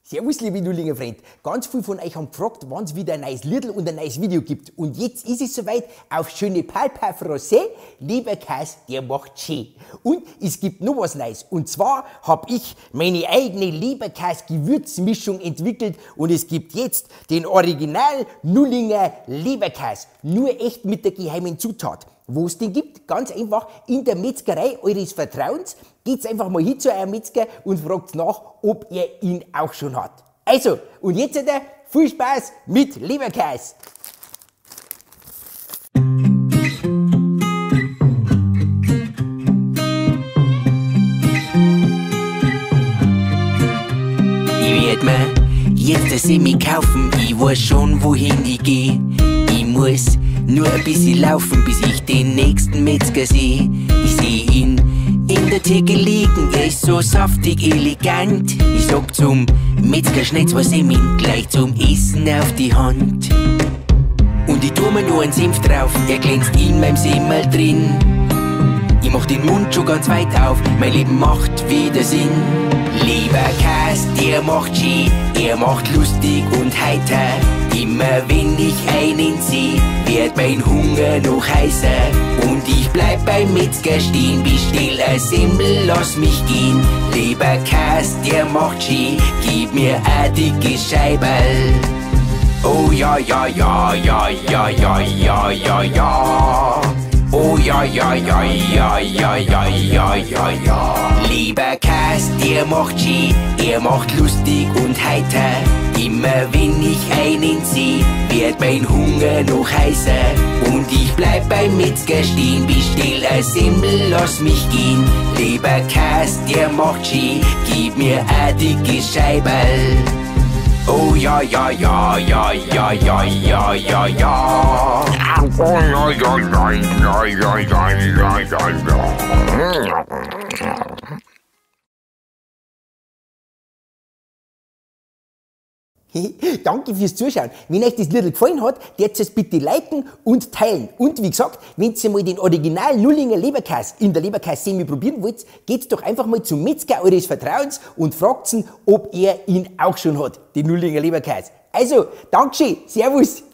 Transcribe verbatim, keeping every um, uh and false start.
Servus, liebe Nullinger Freund. Ganz viele von euch haben gefragt, wann es wieder ein neues Liedl und ein neues Video gibt. Und jetzt ist es soweit, auf schöne Parle, français, Leberkäse, der macht schön. Und es gibt noch was Neues. Und zwar habe ich meine eigene Leberkäse-Gewürzmischung entwickelt und es gibt jetzt den Original Nullinger Leberkäse. Nur echt mit der geheimen Zutat. Wo es den gibt? Ganz einfach in der Metzgerei eures Vertrauens. Geht's einfach mal hin zu eurem Metzger und fragt nach, ob er ihn auch schon hat. Also, und jetzt äh, viel Spaß mit Leberkäse. Ich werd mir jetzt ein Semi kaufen, ich weiß schon, wohin ich geh. Ich muss nur ein bisschen laufen, bis ich den nächsten Metzger seh. Ich seh ihn in der Theke liegen, er ist so saftig elegant. Ich sag zum Metzger, schnell zwei Semmeln gleich zum Essen auf die Hand. Und ich tu mir nur einen Senf drauf, er glänzt in meinem Semmel drin. Ich mach den Mund schon ganz weit auf, mein Leben macht wieder Sinn. Leberkäse, der macht schön, er macht lustig und heiter. Immer wenn ich einen seh, wird mein Hunger noch heißer. Und ich bleib beim Metzger stehen, bestell ein Semmel, lass mich gehen. Leberkäse, der macht schön, gib mir ein dickes Scheiberl. Oh ja, ja, ja, ja, ja, ja, ja, ja, ja. Oh ja, ja, ja, ja, ja, ja, ja, ja, ja. Leberkäse, der macht schön, er macht lustig und heiter. Immer wenn ich einen seh, wird mein Hunger noch heißer. Und ich bleib beim Metzger stehen, bestell ein Semmel, lass mich gehen. Leberkäse, der macht schön, gib mir ein dickes Scheiberl. Oh ja, ja, ja, ja, ja, ja, ja, ja, ja. Oh ja, ja, ja, ja, ja, ja, ja, ja. Danke fürs Zuschauen. Wenn euch das Lied gefallen hat, dürft es bitte liken und teilen. Und wie gesagt, wenn ihr mal den Original Nullinger Leberkäse in der Leberkäse-Semi probieren wollt, geht doch einfach mal zum Metzger eures Vertrauens und fragt ihn, ob er ihn auch schon hat, den Nullinger Leberkäse. Also, Dankeschön, Servus!